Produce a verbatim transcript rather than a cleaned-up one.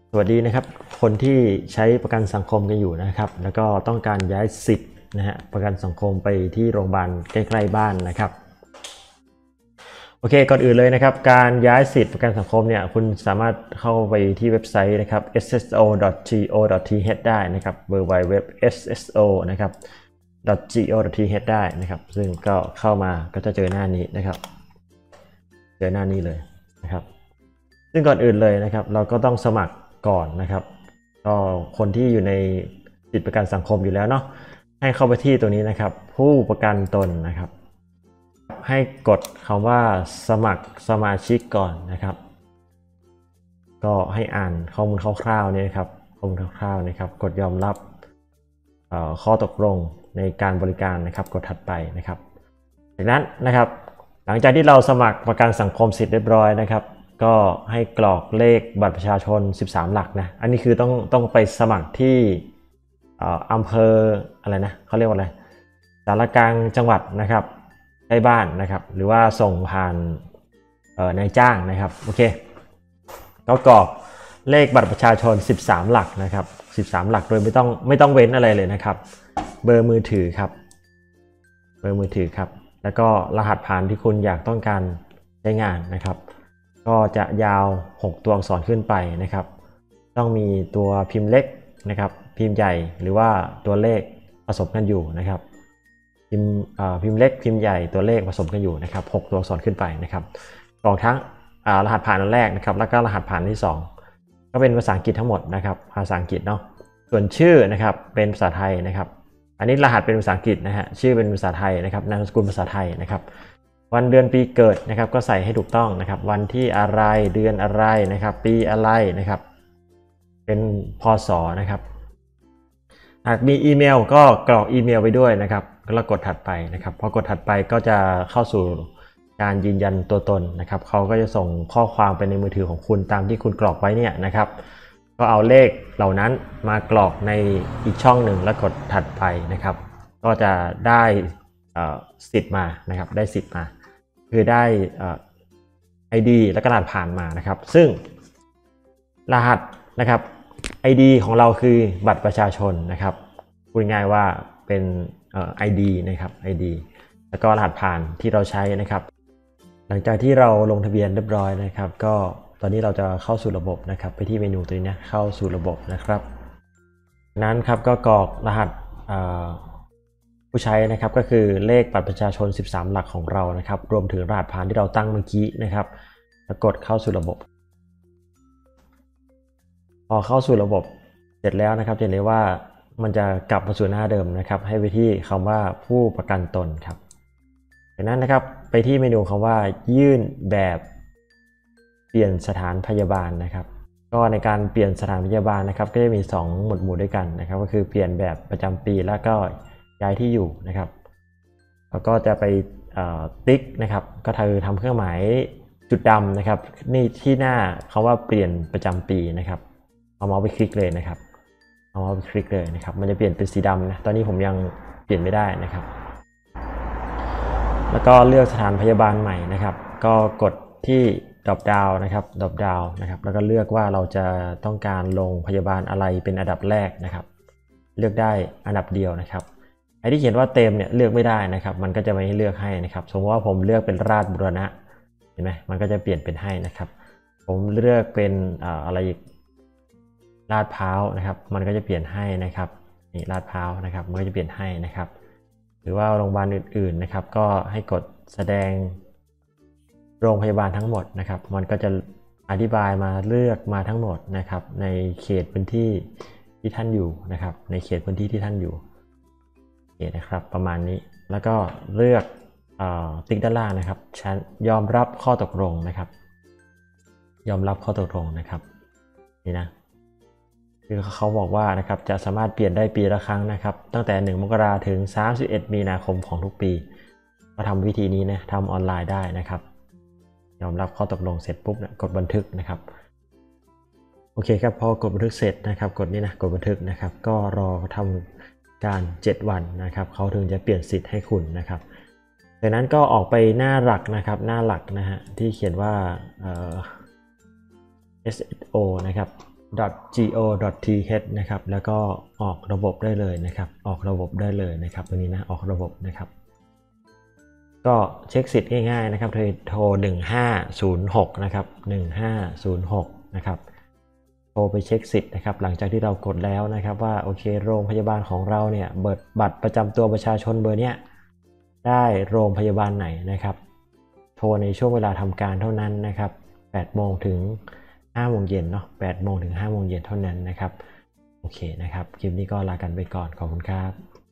สวัสดีนะครับคนที่ใช้ประกันสังคมกันอยู่นะครับแล้วก็ต้องการย้ายสิทธิ์นะฮะประกันสังคมไปที่โรงพยาบาลใกล้ๆบ้านนะครับโอเคก่อนอื่นเลยนะครับการย้ายสิทธิ์ประกันสังคมเนี่ยคุณสามารถเข้าไปที่เว็บไซต์นะครับ เอส เอส โอ ดอท โก ดอท ที เอช ได้นะครับ ดับเบิลยู ดับเบิลยู ดับเบิลยู ดอท เอส เอส โอ นะครับ .go ดอท ที เอช ได้นะครับซึ่งก็เข้ามาก็จะเจอหน้านี้นะครับเจอหน้านี้เลยนะครับซึ่งก่อนอื่นเลยนะครับเราก็ต้องสมัครก่อนนะครับก็คนที่อยู่ในสิทธิประกันสังคมอยู่แล้วเนาะให้เข้าไปที่ตัวนี้นะครับผู้ประกันตนนะครับให้กดคำว่าสมัครสมาชิกก่อนนะครับก็ให้อ่านข้อมูลคร่าวๆนี่นะครับข้อมูลคร่าวๆนะครับกดยอมรับข้อตกลงในการบริการนะครับกดถัดไปนะครับจากนั้นนะครับหลังจากที่เราสมัครประกันสังคมสิทธิ์เรียบร้อยนะครับก็ให้กรอกเลขบัตรประชาชนสิบสามหลักนะอันนี้คือต้องต้องไปสมัครที่อำเภออะไรนะเขาเรียกว่าอะไรสารกลางจังหวัดนะครับใกล้บ้านนะครับหรือว่าส่งผ่านนายจ้างนะครับโอเคก็กรอกเลขบัตรประชาชนสิบสามหลักนะครับสิบสามหลักโดยไม่ต้องไม่ต้องเว้นอะไรเลยนะครับเบอร์มือถือครับเบอร์มือถือครับแล้วก็รหัสผ่านที่คุณอยากต้องการใช้งานนะครับก็จะยาวหกตัวอักษรขึ้นไปนะครับต้องมีตัวพิมพ์เล็กนะครับพิมพ์ใหญ่หรือว่าตัวเลขผสมกันอยู่นะครับพิมพ์พิมพ์เล็กพิมพ์ใหญ่ตัวเลขผสมกันอยู่นะครับหกตัวอักษรขึ้นไปนะครับกรอกทั้งรหัสผ่านอันแรกนะครับแล้วก็รหัสผ่านที่สองก็เป็นภาษาอังกฤษทั้งหมดนะครับภาษาอังกฤษเนาะส่วนชื่อนะครับเป็นภาษาไทยนะครับอันนี้รหัสเป็นภาษาอังกฤษนะฮะชื่อเป็นภาษาไทยนะครับนามสกุลภาษาไทยนะครับวันเดือนปีเกิดนะครับก็ใส่ให้ถูกต้องนะครับวันที่อะไรเดือนอะไรนะครับปีอะไรนะครับเป็นพศนะครับหากมีอีเมลก็กรอกอีเมลไปด้วยนะครับแล้วกดถัดไปนะครับพอกดถัดไปก็จะเข้าสู่การยืนยันตัวตนนะครับเขาก็จะส่งข้อความไปในมือถือของคุณตามที่คุณกรอกไว้เนี่ยนะครับก็เอาเลขเหล่านั้นมากรอกในอีกช่องหนึ่งแล้วกดถัดไปนะครับก็จะได้สิทธิ์มานะครับได้สิทธิ์มาคือได้ ไอ ดี และก็รหัสผ่านมานะครับซึ่งรหัสนะครับ ไอ ดี ของเราคือบัตรประชาชนนะครับพูดง่ายว่าเป็น ไอ ดี นะครับ ไอ ดี แล้วก็รหัสผ่านที่เราใช้นะครับหลังจากที่เราลงทะเบียนเรียบร้อยนะครับก็ตอนนี้เราจะเข้าสู่ระบบนะครับไปที่เมนูตัวนี้นะเข้าสู่ระบบนะครับนั้นครับก็กรอกรหัสผู้ใช้นะครับก็คือเลขบัตรประชาชนสิบสามหลักของเรานะครับรวมถึงรหัสผ่านที่เราตั้งเมื่อกี้นะครับแล้วกดเข้าสู่ระบบพอเข้าสู่ระบบเสร็จแล้วนะครับจะเห็นได้ว่ามันจะกลับมาสู่หน้าเดิมนะครับให้ไปที่คำว่าผู้ประกันตนครับจากนั้นนะครับไปที่เมนูคำว่ายื่นแบบเปลี่ยนสถานพยาบาลนะครับก็ในการเปลี่ยนสถานพยาบาลนะครับก็จะมีสองหมวดหมู่ด้วยกันนะครับก็คือเปลี่ยนแบบประจำปีแล้วก็ย้ายที่อยู่นะครับแล้วก็จะไปติ๊กนะครับก็คือทำเครื่องหมายจุดดำนะครับนี่ที่หน้าคำว่าเปลี่ยนประจำปีนะครับเอาเมาส์ไปคลิกเลยนะครับเอาเมาส์ไปคลิกเลยนะครับมันจะเปลี่ยนเป็นสีดำนะตอนนี้ผมยังเปลี่ยนไม่ได้นะครับแล้วก็เลือกสถานพยาบาลใหม่นะครับก็กดที่ดรอปดาวน์นะครับดรอปดาวน์นะครับแล้วก็เลือกว่าเราจะต้องการลงพยาบาลอะไรเป็นอันดับแรกนะครับเลือกได้อันดับเดียวนะครับไอ้ที่เขียนว่าเต็มเนี่ยเลือกไม่ได้นะครับมันก็จะไม่ให้เลือกให้นะครับสมมติว่าผมเลือกเป็นราชบุรณะเห็นไหมมันก็จะเปลี่ยนเป็นให้นะครับผมเลือกเป็นอะไรอีกลาดพร้าวนะครับมันก็จะเปลี่ยนให้นะครับนี่ลาดพร้าวนะครับมันก็จะเปลี่ยนให้นะครับหรือว่าโรงพยาบาลอื่นๆนะครับก็ให้กดแสดงโรงพยาบาลทั้งหมดนะครับมันก็จะอธิบายมาเลือกมาทั้งหมดนะครับในเขตพื้นที่ที่ท่านอยู่นะครับในเขตพื้นที่ที่ท่านอยู่นะครับประมาณนี้แล้วก็เลือกติ๊กด้านล่างนะครับฉันยอมรับข้อตกลงนะครับยอมรับข้อตกลงนะครับนี่นะคือเขาบอกว่านะครับจะสามารถเปลี่ยนได้ปีละครั้งนะครับตั้งแต่หนึ่งมกราถึงสามสิบเอ็ดมีนาคมของทุกปีก็ทำวิธีนี้นะทำออนไลน์ได้นะครับยอมรับข้อตกลงเสร็จปุ๊บนะกดบันทึกนะครับโอเคครับพอกดบันทึกเสร็จนะครับกดนี่นะกดบันทึกนะครับก็รอทำการเจ็ดวันนะครับเขาถึงจะเปลี่ยนสิทธิ์ให้คุณนะครับจากนั้นก็ออกไปหน้าหลักนะครับหน้าหลักนะฮะที่เขียนว่า เอส เอส โอ นะครับ .go.th นะครับแล้วก็ออกระบบได้เลยนะครับออกระบบได้เลยนะครับตรงนี้นะออกระบบนะครับก็เช็คสิทธิ์ง่ายๆนะครับโทรหนึ่งห้าศูนย์หกนะครับหนึ่งห้าศูนย์หกนะครับโทรไปเช็คสิทธิ์นะครับหลังจากที่เรากดแล้วนะครับว่าโอเคโรงพยาบาลของเราเนี่ยเบิดบัตรประจำตัวประชาชนเบอร์เนี้ยได้โรงพยาบาลไหนนะครับโทรในช่วงเวลาทำการเท่านั้นนะครับแปดโมงถึงห้าโมงเย็นเนาะแปดโมงถึงห้าโมงเย็นเท่านั้นนะครับโอเคนะครับคลิปนี้ก็ลากันไปก่อนขอบคุณครับ